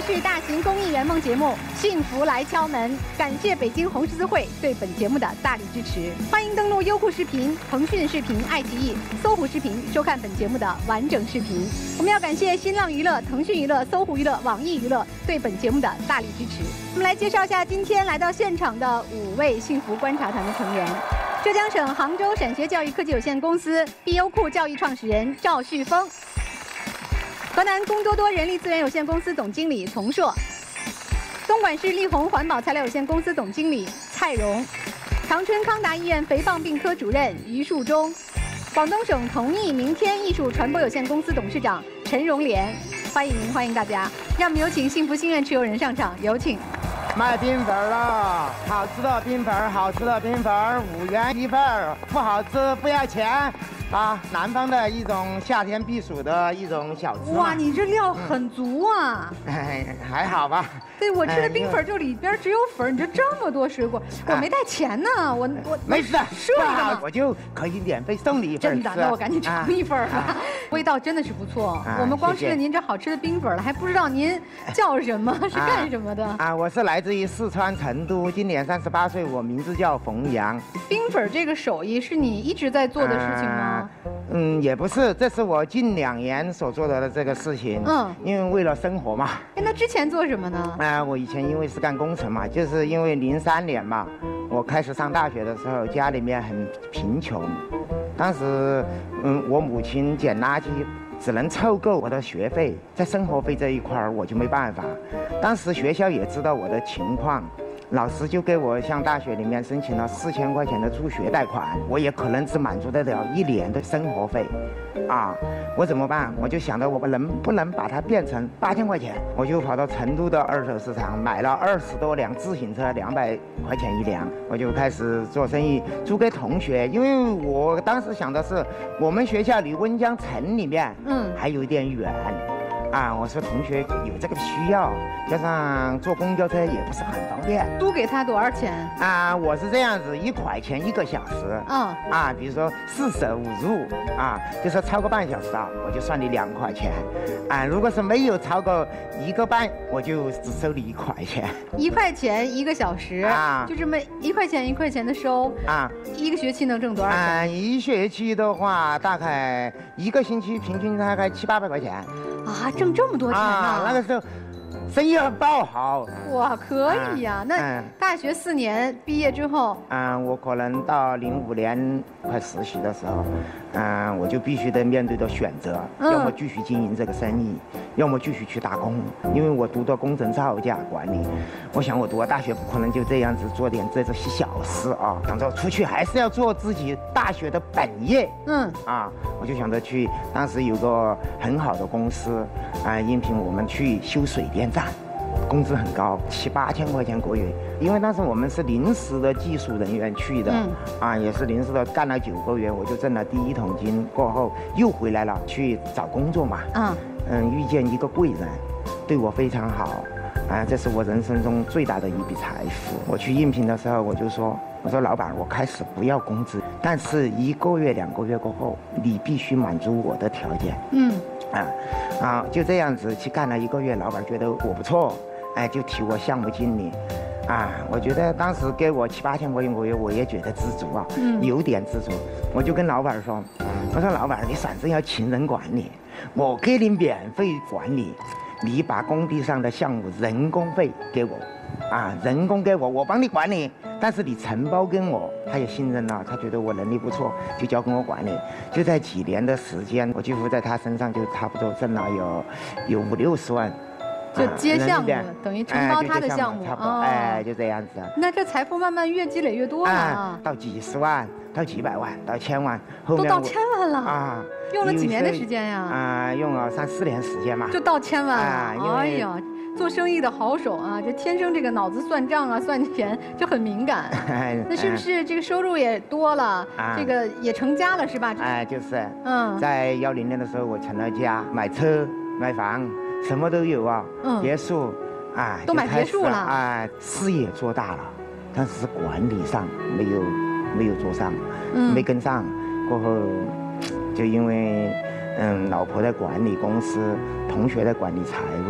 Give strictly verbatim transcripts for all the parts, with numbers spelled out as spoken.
卫视大型公益圆梦节目《幸福来敲门》，感谢北京红十字会对本节目的大力支持。欢迎登录优酷视频、腾讯视频、爱奇艺、搜狐视频收看本节目的完整视频。我们要感谢新浪娱乐、腾讯娱乐、搜狐娱乐、网易娱乐对本节目的大力支持。我们来介绍一下今天来到现场的五位幸福观察团的成员。浙江省杭州陕学教育科技有限公司必优酷教育创始人赵旭峰。 河南公多多人力资源有限公司总经理丛硕，东莞市力宏环保材料有限公司总经理蔡荣，长春康达医院肥胖病科主任于树忠，广东省同义明天艺术传播有限公司董事长陈荣莲，欢迎欢迎大家！让我们有请幸福心愿持有人上场，有请。 卖冰粉了，好吃的冰粉，好吃的冰粉，五元一份，不好吃不要钱。 啊，南方的一种夏天避暑的一种小吃。 哇，你这料很足啊！ 哎、嗯，还好吧。 对，我吃的冰粉就里边只有粉，你这这么多水果，我没带钱呢，我我没事的， 赊一个嘛， 我就可以免费送你一份。 真的，那我赶紧尝一份吧。味道真的是不错，我们光吃了您这好吃的冰粉了，还不知道您叫什么，是干什么的？ 啊，我是来自于四川成都，今年三十八岁，我名字叫冯阳。 冰粉这个手艺是你一直在做的事情吗？ 嗯，也不是，这是我近两年所做的这个事情。嗯，因为为了生活嘛。 哎，那之前做什么呢？ 啊、呃，我以前因为是干工程嘛，就是因为零三年嘛，我开始上大学的时候，家里面很贫穷，当时，嗯，我母亲捡垃圾只能凑够我的学费，在生活费这一块儿我就没办法。当时学校也知道我的情况。 老师就给我向大学里面申请了四千块钱的助学贷款，我也可能只满足得了一年的生活费，啊，我怎么办？我就想着我能不能把它变成八千块钱？我就跑到成都的二手市场买了二十多辆自行车，两百块钱一辆，我就开始做生意，租给同学。因为我当时想的是，我们学校离温江城里面，嗯，还有一点远。 啊，我说同学有这个需要，加上坐公交车也不是很方便。 租给他多少钱？ 啊，我是这样子，一块钱一个小时。嗯。啊，比如说四舍五入，啊，就是超过半小时啊，我就算你两块钱。啊，如果是没有超过一个半，我就只收你一块钱。 一块钱一个小时啊，就这么一块钱一块钱的收啊。一个学期能挣多少钱？ 啊，一学期的话，大概一个星期平均大概七八百块钱。 啊，挣这么多钱呢、啊！ 那个时候，生意很爆好。 哇，可以呀、啊！那、嗯、大学四年毕业之后， 嗯，我可能到零五年快实习的时候，嗯，我就必须得面对的选择，嗯、要么继续经营这个生意，要么继续去打工。因为我读的工程造价管理，我想我读了大学不可能就这样子做点这些小事啊，想着出去还是要做自己大学的本业。嗯，啊，我就想着去，当时有个很好的公司，啊，应聘我们去修水电站。 工资很高，七八千块钱个月。因为当时我们是临时的技术人员去的，嗯、啊，也是临时的，干了九个月，我就挣了第一桶金。过后又回来了，去找工作嘛。嗯嗯，遇见一个贵人，对我非常好，啊，这是我人生中最大的一笔财富。我去应聘的时候，我就说，我说老板，我开始不要工资，但是一个月、两个月过后，你必须满足我的条件。嗯。 啊，啊，就这样子去干了一个月，老板觉得我不错，哎，就提我项目经理，啊，我觉得当时给我七八千块钱个月，我也觉得知足啊，嗯，有点知足，我就跟老板说，我说老板，你反正要请人管理，我给你免费管理，你把工地上的项目人工费给我，啊，人工给我，我帮你管理。 但是你承包跟我，他也信任了，他觉得我能力不错，就交给我管理。就在几年的时间，我几乎在他身上就差不多挣了有有五六十万。 就接项目，啊、等于承包他的项目， 差不多，哦、哎，就这样子。 那这财富慢慢越积累越多了啊， 到几十万，到几百万，到千万，后面都到千万了啊！用了几年的时间呀？ 啊，用了三四年时间嘛， 就到千万了。啊、哎呀！ 做生意的好手啊，这天生这个脑子算账啊、算钱就很敏感。那是不是这个收入也多了？啊、这个也成家了是吧？ 哎，就是。嗯，在幺零年的时候，我成了家，买车、买房，什么都有啊。嗯，别墅，啊， 都买别墅了。 啊，事业做大了，但是管理上没有没有做上，嗯、没跟上。过后，就因为嗯，老婆在管理公司，同学在管理财务。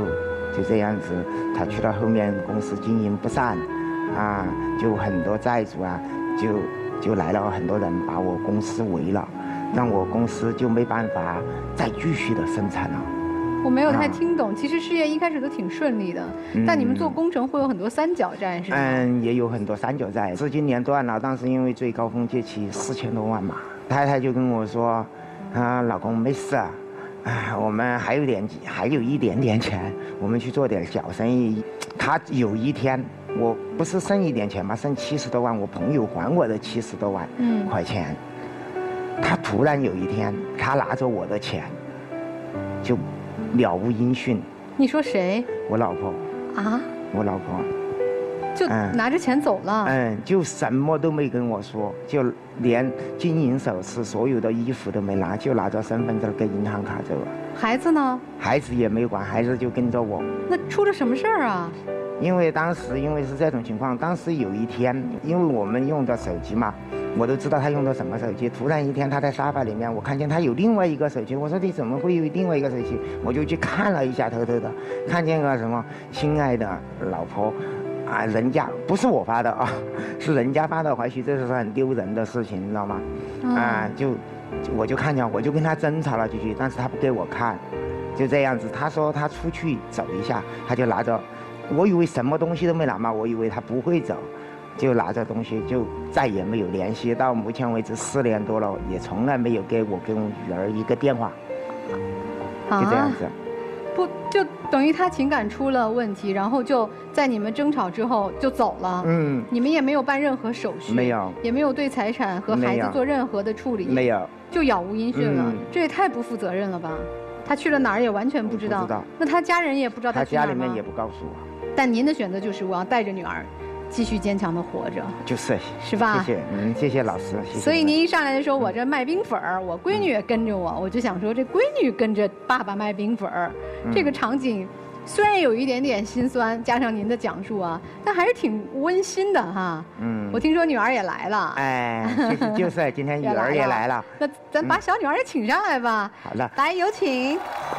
就这样子，他去到后面公司经营不善，啊，就很多债主啊，就就来了很多人把我公司围了，让我公司就没办法再继续的生产了。 我没有太听懂，其实事业一开始都挺顺利的，嗯、但你们做工程会有很多三角债，是吗？ 嗯，也有很多三角债，资金链断了，当时因为最高峰借期四千多万嘛，太太就跟我说，啊，老公没事啊，啊，我们还有点还有一点点钱，我们去做点小生意。他有一天，我不是剩一点钱吗？剩七十多万，我朋友还我的七十多万块钱。嗯、他突然有一天，他拿着我的钱，就了无音讯。 你说谁？ 我老婆。啊？我老婆。 就拿着钱走了。 嗯，就什么都没跟我说，就连金银首饰、所有的衣服都没拿，就拿着身份证跟银行卡走了。 孩子呢？ 孩子也没管，孩子就跟着我。 那出了什么事儿啊？ 因为当时因为是这种情况，当时有一天，因为我们用的手机嘛，我都知道他用的什么手机。突然一天他在沙发里面，我看见他有另外一个手机，我说你怎么会有另外一个手机？我就去看了一下，偷偷的看见个什么亲爱的老婆。啊，人家不是我发的啊，是人家发的回去，这是很丢人的事情，你知道吗？嗯、啊，就我就看见，我就跟他争吵了几句，但是他不给我看，就这样子。他说他出去走一下，他就拿着，我以为什么东西都没拿嘛，我以为他不会走，就拿着东西就再也没有联系。到目前为止四年多了，也从来没有给我跟我女儿一个电话，就这样子。啊不，就等于他情感出了问题，然后就在你们争吵之后就走了。嗯，你们也没有办任何手续， 没有， 也没有对财产和孩子做任何的处理， 没有， 就杳无音讯了。嗯、这也太不负责任了吧？他去了哪儿也完全不知道。 不知道。 那他家人也不知道他去哪儿吗？ 他家里面也不告诉我。 但您的选择就是我要带着女儿。继续坚强的活着， 就是是吧？ 谢谢，嗯，谢谢老师。谢谢。 所以您一上来的时候，我这卖冰粉儿，我闺女也跟着我，我就想说，这闺女跟着爸爸卖冰粉儿，嗯、这个场景虽然有一点点心酸，加上您的讲述啊，但还是挺温馨的哈。嗯。我听说女儿也来了。 哎，就是就是今天女儿也来了。 那咱把小女儿也请上来吧。 好了。 来，有请。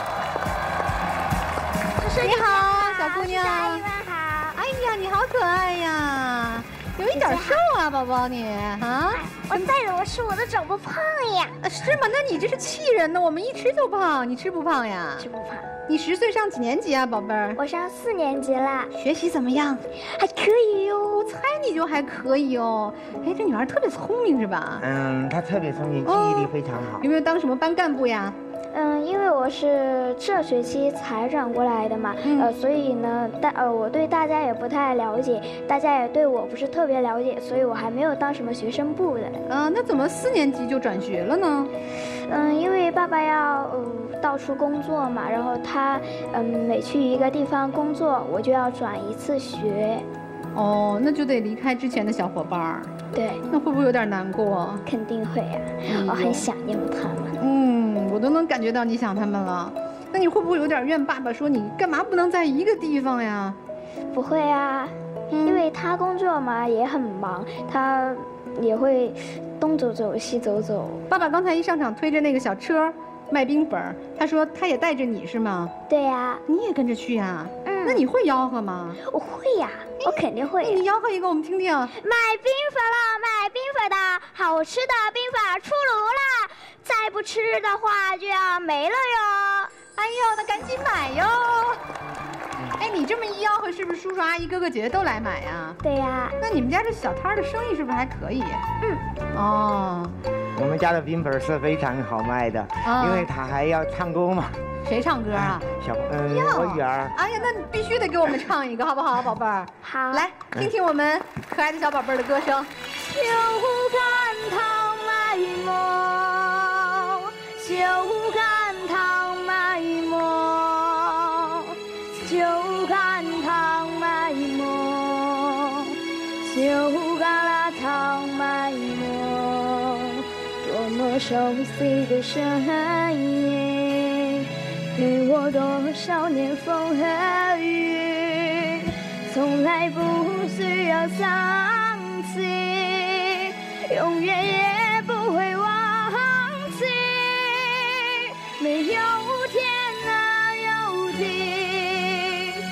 你好，小姑娘。 阿姨们好。 哎呀，你好可爱呀，有一点瘦啊，宝宝你啊。 我带着我吃，我都长不胖呀。 是吗？那你这是气人呢，我们一吃就胖，你吃不胖呀？ 吃不胖。 你十岁上几年级啊，宝贝儿？ 我上四年级啦。 学习怎么样？ 还可以哟。 我猜你就还可以哦。哎，这女孩特别聪明是吧？ 嗯，她特别聪明，记忆力非常好。 有没有当什么班干部呀？ 嗯，因为我是这学期才转过来的嘛，嗯、呃，所以呢，大呃，我对大家也不太了解，大家也对我不是特别了解，所以我还没有当什么学生部的。 啊、呃，那怎么四年级就转学了呢？ 嗯，因为爸爸要呃到处工作嘛，然后他嗯每去一个地方工作，我就要转一次学。 哦，那就得离开之前的小伙伴儿。 对。 那会不会有点难过？ 肯定会呀、啊，嗯、我很想念他们。 嗯，我都能感觉到你想他们了。那你会不会有点怨爸爸，说你干嘛不能在一个地方呀？ 不会啊，嗯、因为他工作嘛也很忙，他也会东走走西走走。 爸爸刚才一上场推着那个小车卖冰粉儿，他说他也带着你是吗？ 对呀、啊。 你也跟着去呀？嗯。那你会吆喝吗？ 我会呀，我肯定会。 你吆喝一个我们听听。 买冰粉了，买冰粉的，好吃的冰粉出炉了，再不吃的话就要没了哟。 哎呦，那赶紧买哟！哎，你这么一吆喝，是不是叔叔阿姨哥哥姐姐都来买呀？ 对呀。 那你们家这小摊的生意是不是还可以？ 嗯。 哦。 我们家的冰粉是非常好卖的，哦、因为他还要唱歌嘛。 谁唱歌啊？ 小嗯，我女儿。 哎呀，那你必须得给我们唱一个，好不好，宝贝儿？ 好。 来，听听我们可爱的小宝贝儿的歌声。 小干糖卖馍，小干糖卖馍，小干糖卖馍，小干啦糖卖馍，多么熟悉的声音，陪我多少年风和雨，从来不需要丧气，永远也不会忘记，没有天哪有地，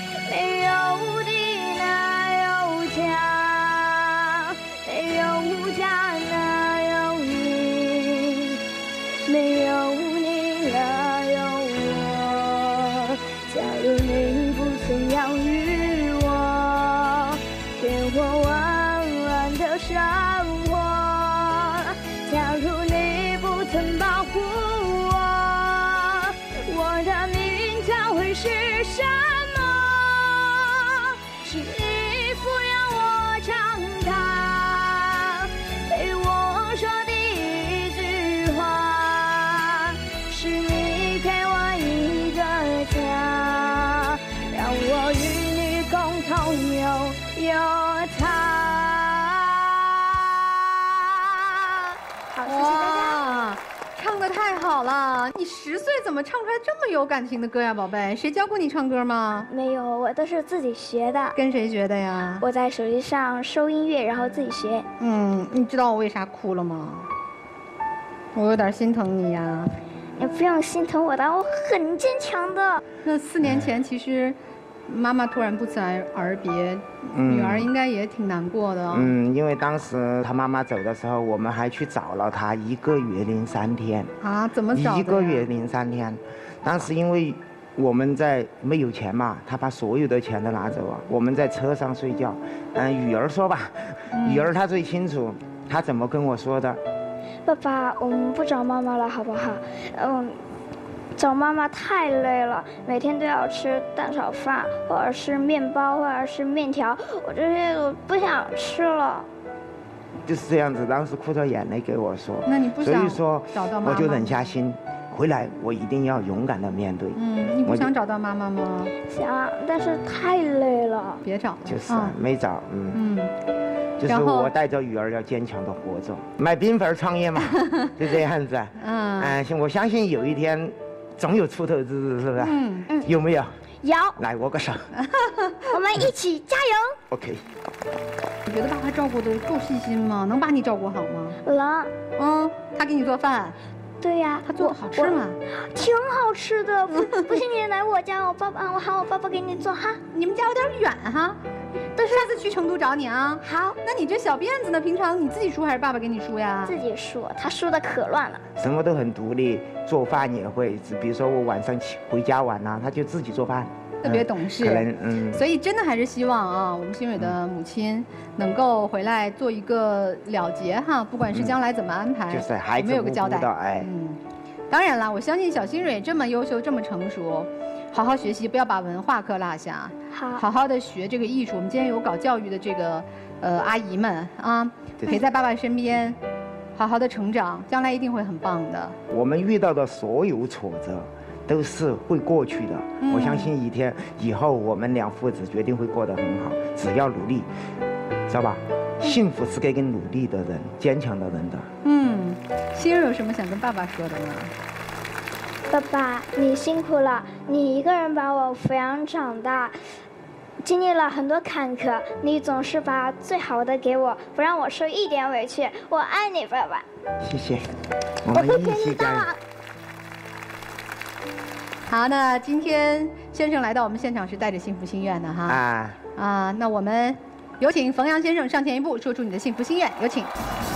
呀，你十岁怎么唱出来这么有感情的歌呀，宝贝？谁教过你唱歌吗？ 没有，我都是自己学的。 跟谁学的呀？ 我在手机上搜音乐，然后自己学。 嗯，你知道我为啥哭了吗？我有点心疼你呀。 你不用心疼我的，我很坚强的。 那四年前其实。妈妈突然不辞而别，嗯、女儿应该也挺难过的。 嗯，因为当时她妈妈走的时候，我们还去找了她一个月零三天。 啊？怎么找的？ 一个月零三天，当时因为我们在没有钱嘛，她把所有的钱都拿走了，我们在车上睡觉。嗯，雨儿说吧，嗯、雨儿她最清楚，她怎么跟我说的？ 爸爸，我们不找妈妈了，好不好？嗯。找妈妈太累了，每天都要吃蛋炒饭，或者是面包，或者是面条，我这些我不想吃了。 就是这样子，当时哭着眼泪给我说。 那你不想所以说找到妈妈？ 我就忍下心，回来我一定要勇敢的面对。 嗯，你不想找到妈妈吗？ 想，但是太累了。 别找了。 就是啊，没找，嗯。嗯。就是然后我带着雨儿要坚强的活着，买冰粉创业嘛，就这样子。嗯。嗯，我相信有一天。总有出头之日，是不是？嗯嗯，有没有？ 有。 来握个手， 我们一起加油。 OK。 你觉得爸爸照顾的够细心吗？能把你照顾好吗？ 能。 嗯，他给你做饭。 对呀， 他做的好吃吗？ 挺好吃的。不，不信你来我家，我爸爸，我喊我爸爸给你做哈。 你们家有点远哈。但是下次去成都找你啊。 好。 那你这小辫子呢？平常你自己梳还是爸爸给你梳呀？ 自己梳，他梳的可乱了。 什么都很独立，做饭也会。比如说我晚上回家晚了，他就自己做饭。 特别懂事。 可能嗯。 所以真的还是希望啊，我们新蕊的母亲能够回来做一个了结哈，不管是将来怎么安排， 就是孩子有个交代。 哎。 嗯。当然了，我相信小新蕊这么优秀，这么成熟。好好学习，不要把文化课落下。 好， 好好的学这个艺术。我们今天有搞教育的这个呃阿姨们啊，陪在爸爸身边，好好的成长，将来一定会很棒的。 我们遇到的所有挫折，都是会过去的。嗯、我相信一天以后，我们两父子决定会过得很好，只要努力，知道吧？幸福是给努力的人、坚强的人的。 嗯，新蕊有什么想跟爸爸说的吗？ 爸爸，你辛苦了，你一个人把我抚养长大，经历了很多坎坷，你总是把最好的给我，不让我受一点委屈。我爱你，爸爸。 谢谢，我们一起加油。 好，那今天先生来到我们现场是带着幸福心愿的哈。啊啊，那我们有请冯阳先生上前一步，说出你的幸福心愿，有请。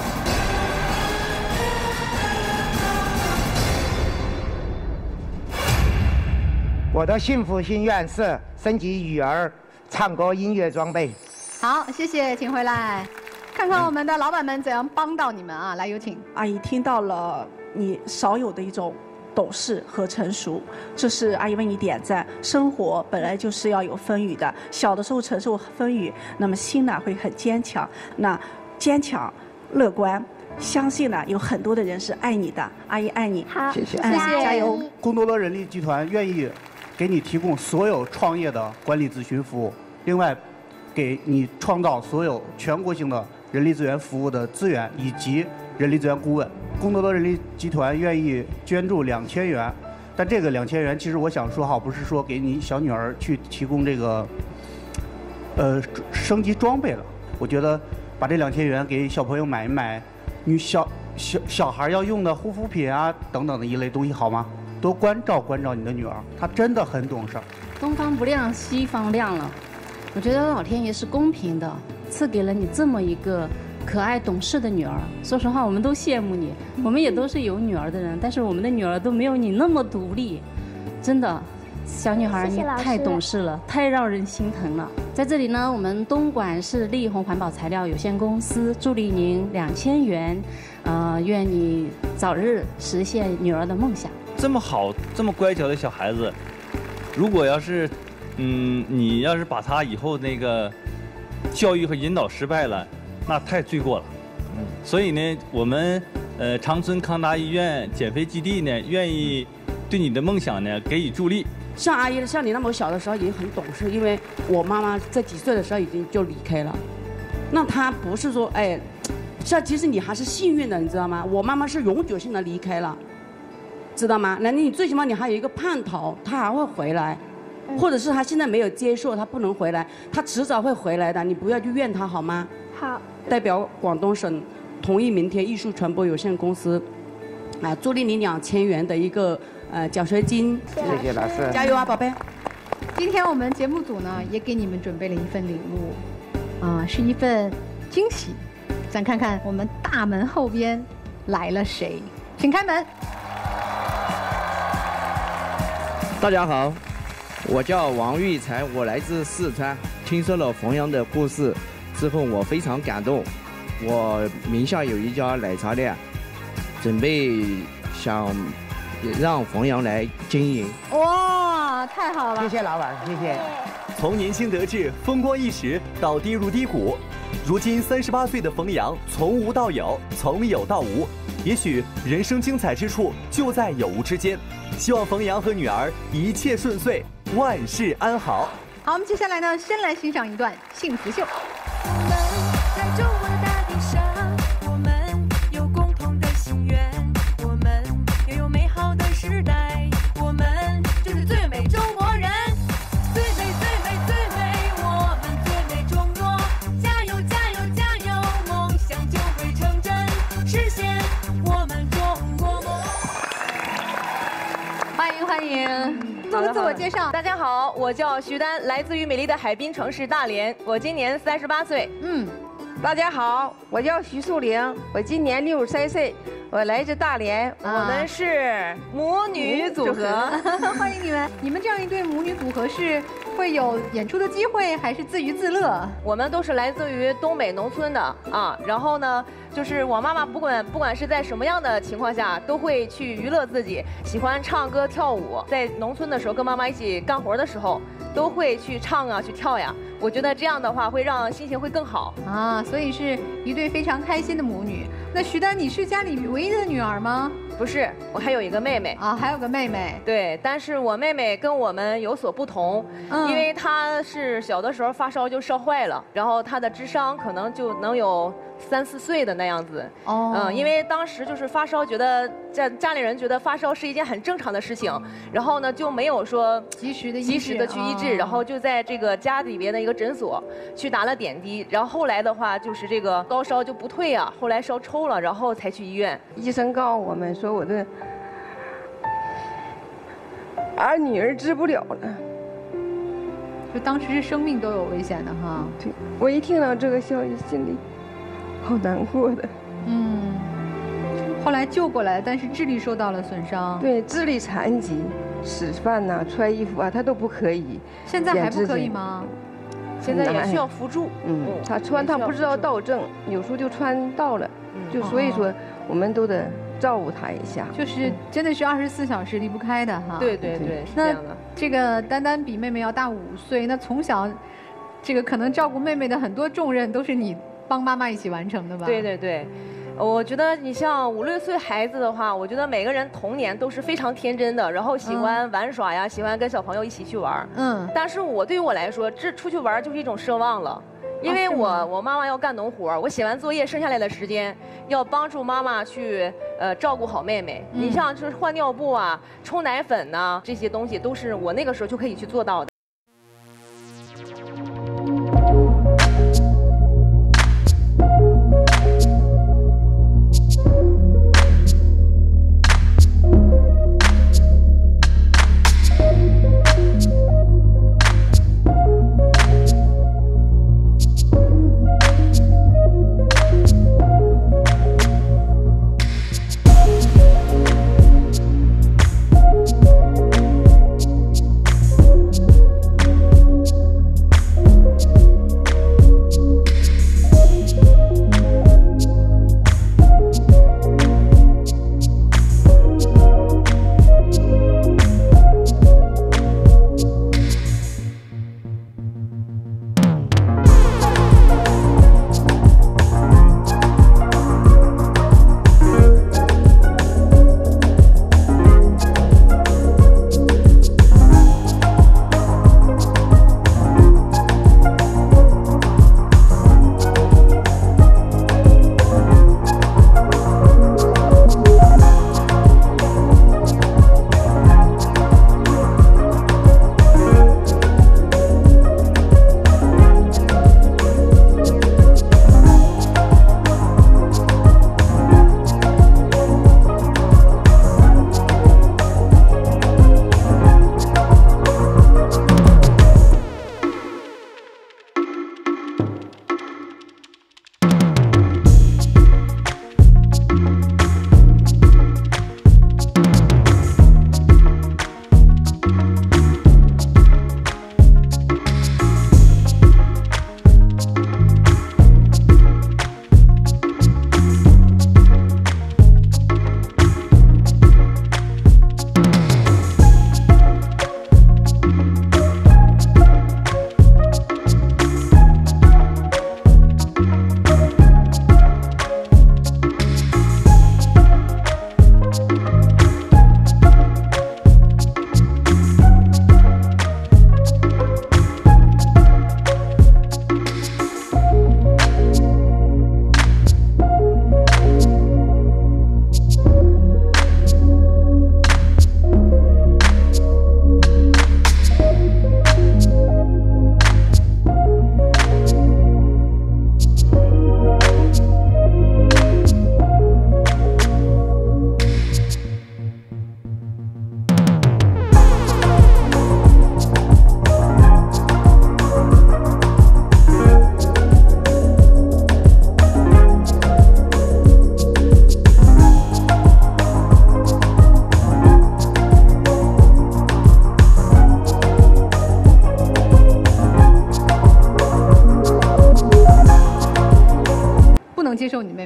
我的幸福心愿是升级雨儿唱歌音乐装备。 好，谢谢，请回来，看看我们的老板们怎样帮到你们啊！来，有请。 阿姨听到了你少有的一种懂事和成熟，这是阿姨为你点赞。生活本来就是要有风雨的，小的时候承受风雨，那么心呢会很坚强。那坚强、乐观。相信呢，有很多的人是爱你的，阿姨爱你。 好， 谢谢， 谢谢， 加油！ 贡多多人力集团愿意给你提供所有创业的管理咨询服务，另外，给你创造所有全国性的人力资源服务的资源以及人力资源顾问。贡多多人力集团愿意捐助两千元，但这个两千元其实我想说好，不是说给你小女儿去提供这个，呃，升级装备了。我觉得把这两千元给小朋友买一买。女小小小孩要用的护肤品啊等等的一类东西好吗？多关照关照你的女儿，她真的很懂事。 东方不亮西方亮了，我觉得老天爷是公平的，赐给了你这么一个可爱懂事的女儿。说实话，我们都羡慕你，我们也都是有女儿的人，但是我们的女儿都没有你那么独立，真的。小女孩，你太懂事了，太让人心疼了。在这里呢，我们东莞市力宏环保材料有限公司助力您两千元，呃，愿你早日实现女儿的梦想。 这么好、这么乖巧的小孩子，如果要是，嗯，你要是把他以后那个教育和引导失败了，那太罪过了。嗯，所以呢，我们呃长春康达医院减肥基地呢，愿意对你的梦想呢给予助力。 像阿姨，像你那么小的时候已经很懂事，因为我妈妈在几岁的时候已经就离开了。那她不是说，哎，像其实你还是幸运的，你知道吗？我妈妈是永久性的离开了。 知道吗？那你最起码你还有一个叛逃，他还会回来，或者是他现在没有接受，他不能回来，他迟早会回来的，你不要去怨他好吗？ 好。 代表广东省同意明天艺术传播有限公司，啊，助力你两千元的一个呃奖学金。 谢谢老师， 加油啊，宝贝！ 今天我们节目组呢也给你们准备了一份礼物，啊、呃，是一份惊喜。咱看看我们大门后边来了谁，请开门。 大家好，我叫王玉才，我来自四川。听说了冯阳的故事之后，我非常感动。我名下有一家奶茶店，准备想让冯阳来经营。 哇，太好了！ 谢谢老板，谢谢。 从年轻得志、风光一时到跌入低谷，如今三十八岁的冯阳从无到有，从有到无。也许人生精彩之处就在有无之间。希望冯阳和女儿一切顺遂，万事安好。 好，我们接下来呢，先来欣赏一段幸福秀。 我们在中国的大地上，我们有共同的心愿，我们也有美好的时代，我们就是最美中国人，最美最美最美，我们最美中国，加油加油加油，梦想就会成真，实现我们中国梦。 欢迎欢迎。做个自我介绍。 大家好，我叫徐丹，来自于美丽的海滨城市大连，我今年三十八岁。 嗯， 大家好，我叫徐素玲，我今年六十三岁，我来自大连， 啊、我们是母女组合。 欢迎你们！你们这样一对母女组合是会有演出的机会，还是自娱自乐？ 我们都是来自于东北农村的啊，然后呢，就是我妈妈不管不管是在什么样的情况下，都会去娱乐自己，喜欢唱歌跳舞。在农村的时候，跟妈妈一起干活的时候，都会去唱啊，去跳呀。我觉得这样的话会让心情会更好啊，所以是一对非常开心的母女。那徐丹，你是家里唯一的女儿吗？ 不是，我还有一个妹妹啊，还有个妹妹。 对，但是我妹妹跟我们有所不同，嗯、因为她是小的时候发烧就烧坏了，然后她的智商可能就能有三四岁的那样子。哦，嗯，因为当时就是发烧，觉得家家里人觉得发烧是一件很正常的事情，然后呢就没有说及时的及时的去医治，哦、然后就在这个家里边的一个诊所去打了点滴，然后后来的话就是这个高烧就不退啊，后来烧抽了，然后才去医院。 医生告诉我们说我的儿女儿治不了了， 就当时是生命都有危险的哈。 对，我一听到这个消息，心里好难过的。 嗯，后来救过来，但是智力受到了损伤。 对，智力残疾，吃饭呐、啊、穿衣服啊，他都不可以。 现在还不可以吗？ 现在也需要辅助。 嗯，他穿他不知道倒正，有时候就穿倒了，就所以说我们都得照顾他一下。 就是真的是二十四小时离不开的哈。 对对对，是这样的。 这个丹丹比妹妹要大五岁，那从小，这个可能照顾妹妹的很多重任都是你帮妈妈一起完成的吧？ 对对对。我觉得你像五六岁孩子的话，我觉得每个人童年都是非常天真的，然后喜欢玩耍呀，嗯、喜欢跟小朋友一起去玩。嗯。但是我对于我来说，这出去玩就是一种奢望了，因为我、啊、我妈妈要干农活，我写完作业剩下来的时间，要帮助妈妈去呃照顾好妹妹。嗯、你像就是换尿布啊、冲奶粉呐、啊、这些东西，都是我那个时候就可以去做到的。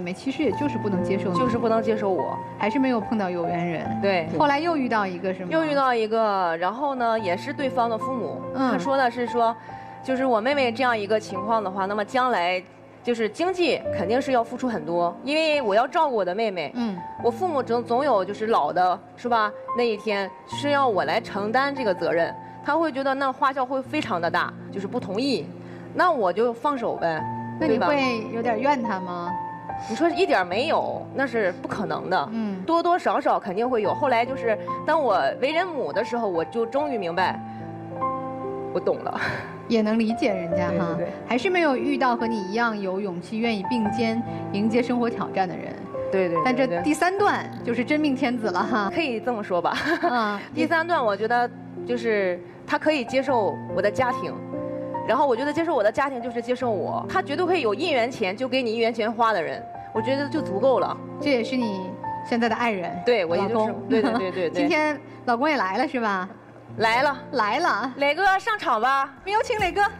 妹，其实也就是不能接受你， 就是不能接受我， 还是没有碰到有缘人。 对， 后来又遇到一个是吗？ 又遇到一个，然后呢，也是对方的父母， 嗯他说的是说，就是我妹妹这样一个情况的话，那么将来就是经济肯定是要付出很多，因为我要照顾我的妹妹， 嗯， 我父母总总有就是老的是吧？那一天是要我来承担这个责任，他会觉得那花销会非常的大，就是不同意，那我就放手呗， 那你对吧？ 会有点怨他吗？ 你说一点没有，那是不可能的。 嗯， 多多少少肯定会有。后来就是当我为人母的时候，我就终于明白，我懂了， 也能理解人家哈。 对对对还是没有遇到和你一样有勇气、愿意并肩迎接生活挑战的人。 对对对但这对第三段就是真命天子了哈。 可以这么说吧。 嗯， 第三段我觉得就是他可以接受我的家庭。然后我觉得接受我的家庭就是接受我，他绝对会有一元钱就给你一元钱花的人，我觉得就足够了。 这也是你现在的爱人， 对我也就是老公， 对对对对对。 今天老公也来了是吧？ 来了来了， 磊哥上场吧， 我们有请磊哥。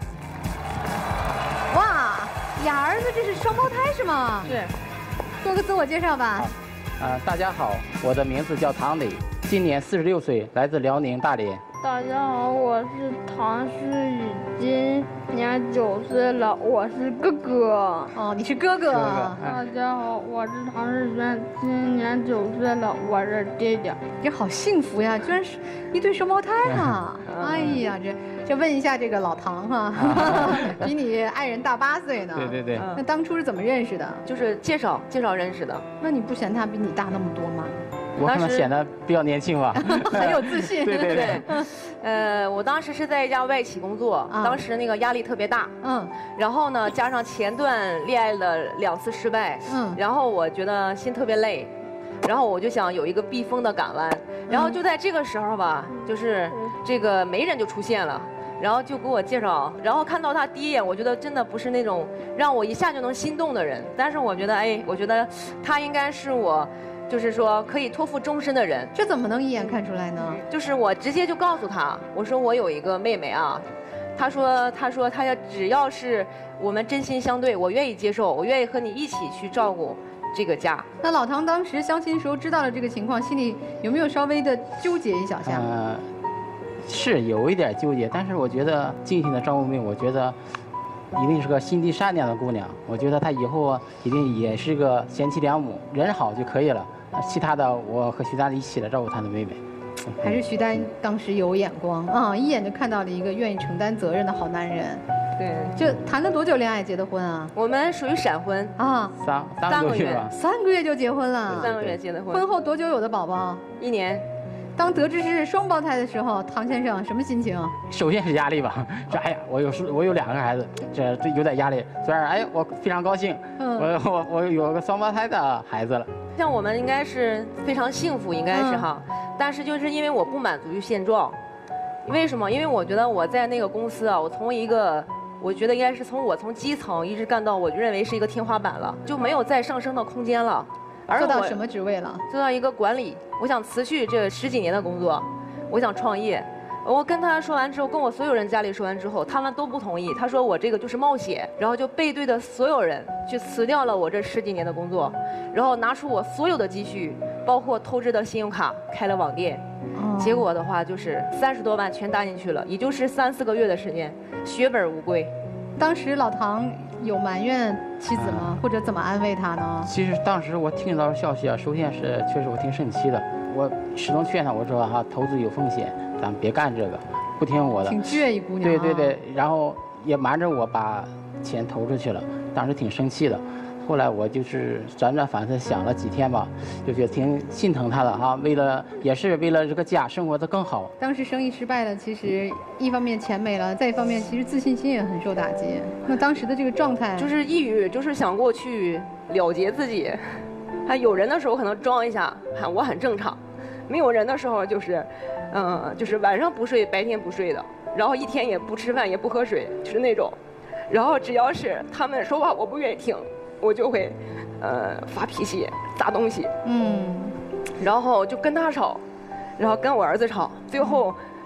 哇，俩儿子这是双胞胎是吗？ 是。 做个自我介绍吧。 呃，大家好，我的名字叫唐磊，今年四十六岁，来自辽宁大连。 大家好，我是唐诗雨，今年九岁了，我是哥哥。 哦，你是哥哥。 哥哥大家好，我是唐世轩，今年九岁了，我是弟弟。 这好幸福呀，居然是一对双胞胎啊！哎呀，这这问一下这个老唐哈，比你爱人大八岁呢。 对对对。 那当初是怎么认识的？ 就是介绍介绍认识的。 那你不嫌他比你大那么多吗？ 我可能显得比较年轻吧， 很有自信。 对对对。 呃，我当时是在一家外企工作， 啊、 当时那个压力特别大。 嗯。 然后呢，加上前段恋爱了两次失败。 嗯。 然后我觉得心特别累，然后我就想有一个避风的港湾。然后就在这个时候吧，就是这个媒人就出现了。然后就给我介绍，然后看到他第一眼，我觉得真的不是那种让我一下就能心动的人，但是我觉得，哎，我觉得他应该是我。就是说可以托付终身的人， 这怎么能一眼看出来呢？ 就是我直接就告诉他，我说我有一个妹妹啊，他说他说他要只要是我们真心相对，我愿意接受，我愿意和你一起去照顾这个家。 那老唐当时相亲的时候知道了这个情况，心里有没有稍微的纠结一小下？ 呃，是有一点纠结，但是我觉得静心的张无妹，我觉得。一定是个心地善良的姑娘，我觉得她以后一定也是个贤妻良母，人好就可以了。其他的，我和徐丹一起来照顾她的妹妹。 还是徐丹当时有眼光啊，一眼就看到了一个愿意承担责任的好男人。 对， 就谈了多久恋爱结的婚啊？ 我们属于闪婚啊， 三三个月吧， 三个月就结婚了， 三个月结的婚。 婚后多久有的宝宝？ 一年。 当得知是双胞胎的时候，唐先生什么心情？ 首先是压力吧，这哎呀，我有我有两个孩子，这这有点压力。虽然哎，我非常高兴，嗯、我我我有个双胞胎的孩子了。 像我们应该是非常幸福，应该是哈，嗯、但是就是因为我不满足于现状，为什么？因为我觉得我在那个公司啊，我从一个。我觉得应该是从我从基层一直干到，我就认为是一个天花板了，就没有再上升的空间了。 而做到什么职位了？ 做到一个管理。我想辞去这十几年的工作，我想创业。我跟他说完之后，跟我所有人家里说完之后，他们都不同意。他说我这个就是冒险，然后就背对着所有人去辞掉了我这十几年的工作，然后拿出我所有的积蓄，包括透支的信用卡，开了网店。哦、结果的话就是三十多万全搭进去了，也就是三四个月的时间，血本无归。 当时老唐有埋怨妻子吗？嗯、或者怎么安慰他呢？ 其实当时我听到消息啊，首先是确实我挺生气的，我始终劝他，我说哈、啊，投资有风险，咱们别干这个，不听我的。 挺倔一姑娘、啊。 对对对，然后也瞒着我把钱投出去了，当时挺生气的。后来我就是辗转反侧想了几天吧，就觉得挺心疼他的哈、啊，为了也是为了这个家生活的更好。 当时生意失败了，其实一方面钱没了，再一方面其实自信心也很受打击。那当时的这个状态就是抑郁，就是想过去了结自己。还有人的时候可能装一下，喊我很正常；没有人的时候就是，嗯，就是晚上不睡，白天不睡的，然后一天也不吃饭也不喝水，就是那种。然后只要是他们说话我不愿意听，我就会，呃，发脾气、砸东西。嗯。然后就跟他吵，然后跟我儿子吵，最后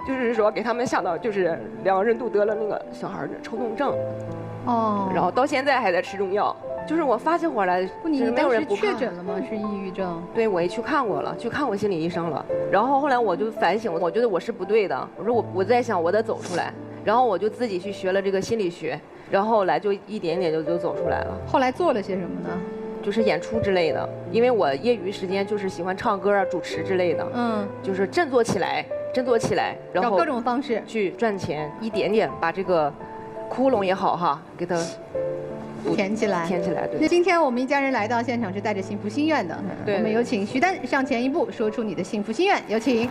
就是说给他们想到就是两个人都得了那个小孩的抽动症， 哦， 然后到现在还在吃中药。就是我发现回来， 不，你没有人不当时确诊了吗？是抑郁症？ 对，我也去看过了，去看过心理医生了。然后后来我就反省，我觉得我是不对的。我说我我在想我得走出来，然后我就自己去学了这个心理学，然后后来就一点点就就走出来了。 后来做了些什么呢？ 就是演出之类的，因为我业余时间就是喜欢唱歌啊、主持之类的。 嗯， 就是振作起来，振作起来，然后找各种方式去赚钱，一点点把这个窟窿也好哈，给它。 填起来， 填起来。对。 那今天我们一家人来到现场是带着幸福心愿的， 对。 我们有请徐丹上前一步，说出你的幸福心愿，有请。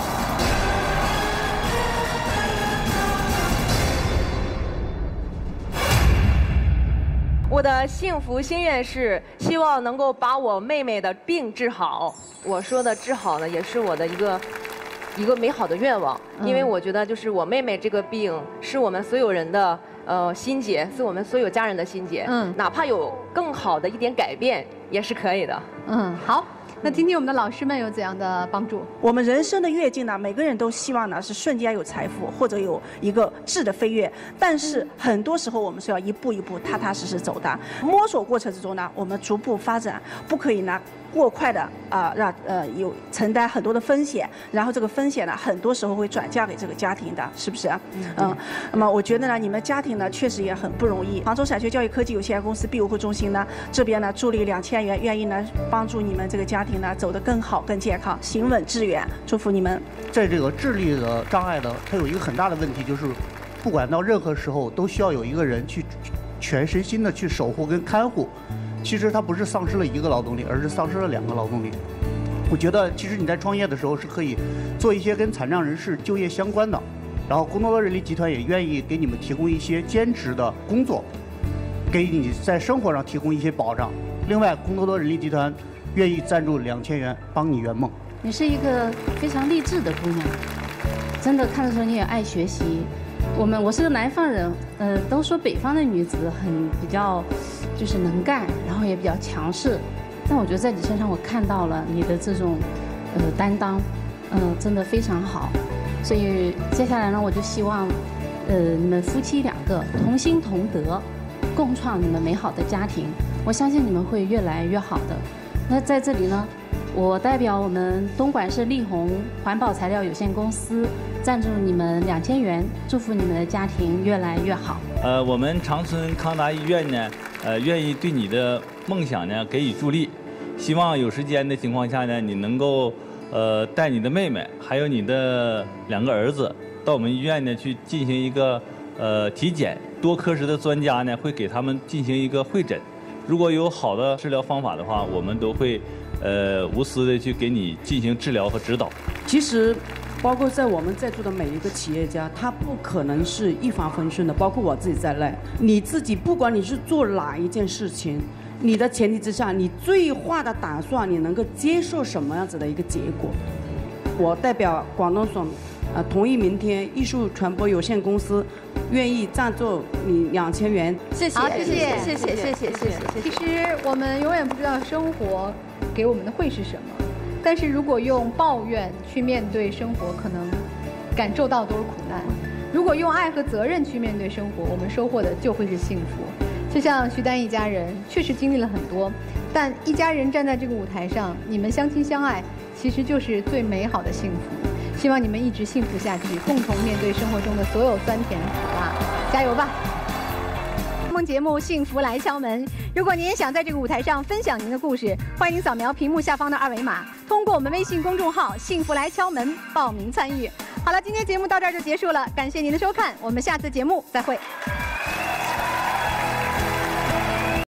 我的幸福心愿是希望能够把我妹妹的病治好。我说的治好呢，也是我的一个一个美好的愿望，因为我觉得就是我妹妹这个病是我们所有人的。呃，心结是我们所有家人的心结。嗯，哪怕有更好的一点改变，也是可以的。 嗯，好。那听听我们的老师们有怎样的帮助？ 我们人生的跃进呢，每个人都希望呢是瞬间有财富或者有一个质的飞跃，但是很多时候我们是要一步一步踏踏实实走的。摸索过程之中呢，我们逐步发展，不可以呢过快的啊、呃、让呃有承担很多的风险，然后这个风险呢很多时候会转嫁给这个家庭的，是不是？嗯。嗯那么我觉得呢，你们家庭呢确实也很不容易。杭州闪学教育科技有限公司庇护护中心呢这边呢助力两千元，愿意呢帮助你们这个家庭呢走得更好、更健康、行稳致远，祝福你们。 在这个智力的障碍呢，它有一个很大的问题，就是不管到任何时候都需要有一个人去全身心的去守护跟看护。其实它不是丧失了一个劳动力，而是丧失了两个劳动力。我觉得其实你在创业的时候是可以做一些跟残障人士就业相关的，然后工多多人力集团也愿意给你们提供一些兼职的工作，给你在生活上提供一些保障。另外，工多多人力集团愿意赞助两千元帮你圆梦。 你是一个非常励志的姑娘，真的看得出你也爱学习。我们我是个南方人，呃，都说北方的女子很比较。就是能干，然后也比较强势，但我觉得在你身上我看到了你的这种呃担当，嗯、呃，真的非常好。所以接下来呢，我就希望呃你们夫妻两个同心同德，共创你们美好的家庭。我相信你们会越来越好的。那在这里呢，我代表我们东莞市力宏环保材料有限公司赞助你们两千元，祝福你们的家庭越来越好。 呃，我们长春康达医院呢。呃，愿意对你的梦想呢给予助力，希望有时间的情况下呢，你能够呃带你的妹妹还有你的两个儿子到我们医院呢去进行一个呃体检，多科室的专家呢会给他们进行一个会诊，如果有好的治疗方法的话，我们都会呃无私的去给你进行治疗和指导。 其实。包括在我们在座的每一个企业家，他不可能是一帆风顺的，包括我自己在内。你自己不管你是做哪一件事情，你的前提之下，你最坏的打算，你能够接受什么样子的一个结果？我代表广东省，呃，同意明天艺术传播有限公司愿意赞助你两千元。 谢谢，谢谢，谢谢，谢谢，谢谢，谢谢。其实我们永远不知道生活给我们的会是什么。但是如果用抱怨去面对生活，可能感受到都是苦难；如果用爱和责任去面对生活，我们收获的就会是幸福。就像徐丹一家人，确实经历了很多，但一家人站在这个舞台上，你们相亲相爱，其实就是最美好的幸福。希望你们一直幸福下去，共同面对生活中的所有酸甜苦辣，加油吧！节目幸福来敲门，如果您也想在这个舞台上分享您的故事，欢迎您扫描屏幕下方的二维码，通过我们微信公众号幸福来敲门报名参与。好了，今天节目到这儿就结束了，感谢您的收看，我们下次节目再会。